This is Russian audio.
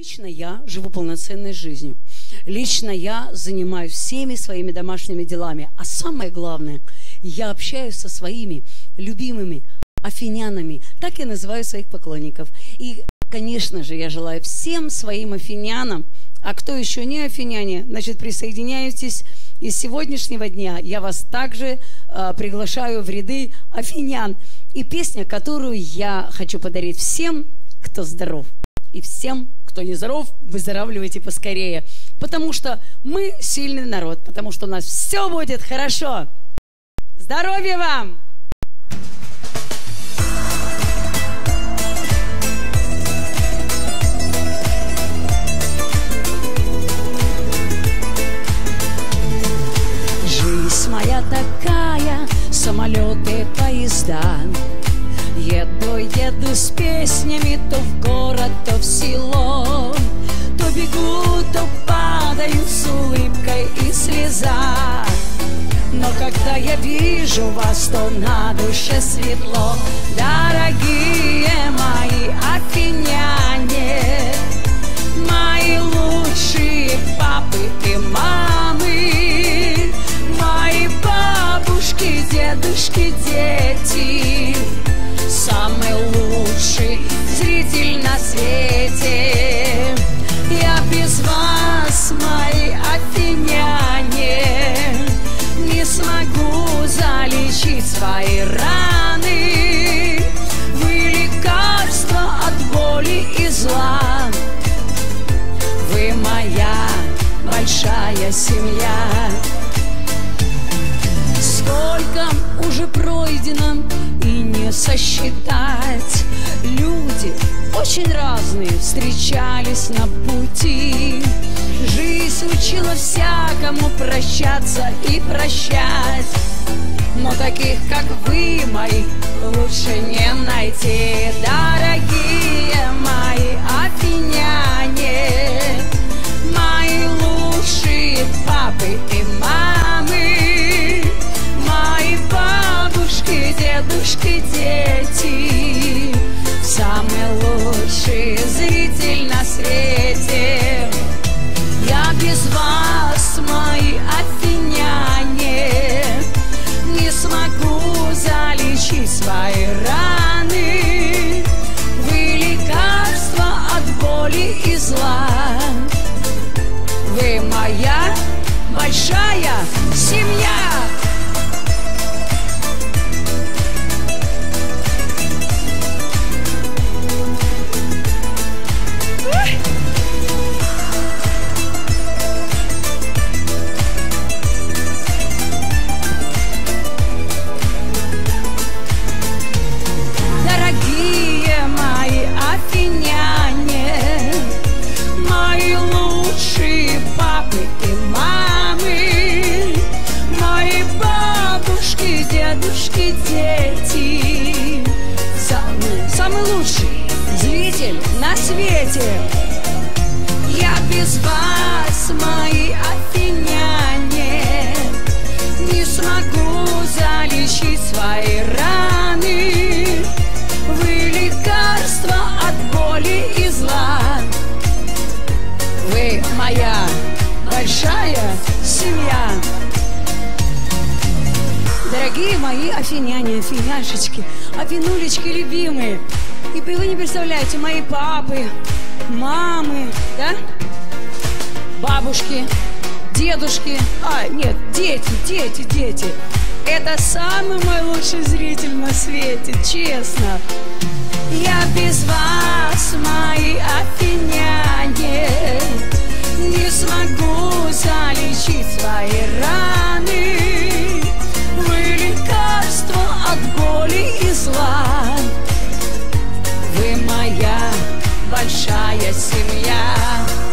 Лично я живу полноценной жизнью. Лично я занимаюсь всеми своими домашними делами. А самое главное, я общаюсь со своими любимыми афинянами. Так я называю своих поклонников. И, конечно же, я желаю всем своим афинянам, а кто еще не афиняне, значит, присоединяйтесь. И с сегодняшнего дня я вас также приглашаю в ряды афинян. И песня, которую я хочу подарить всем, кто здоров. И всем, кто не здоров, выздоравливайте поскорее. Потому что мы сильный народ, потому что у нас все будет хорошо. Здоровья вам! Жизнь моя такая, самолеты, поезда. Еду с песнями то в город, то в село. То бегу, то падаю с улыбкой и слеза. Но когда я вижу вас, то на душе светло. Дорогие мои афиняне, мои лучшие папы и мамы, мои бабушки, дедушки, дети, самый лучший зритель на свете. Я без вас, мои афиняне, не смогу залечить свои раны. Вы лекарство от боли и зла. Вы моя большая семья. Сколько уже пройдено и не сосчитать. Люди очень разные встречались на пути. Жизнь учила всякому прощаться и прощать. Но таких, как вы, мои, лучше не найти. Дорогие мои афиняне, мои лучшие папы и мамы, мои бабушки, дедушки, дети, самый лучший зритель на свете. Я без вас, мои афиняне, не смогу залечить свои раны. Вы лекарство от боли и зла. Вы моя большая семья. Дети, самый лучший зритель на свете. Я без вас, мои афиняне, не смогу залечить свои раны. Вы лекарство от боли и зла. Вы моя большая семья. Дорогие мои афиняне, афиняшечки, афинулечки любимые. И вы не представляете, мои папы, мамы, да? Бабушки, дедушки, нет, дети. Это самый мой лучший зритель на свете, честно. Я без вас, мои афиняне, не смогу залечить свои раны. Вы лекарство от боли и зла. Вы моя большая семья.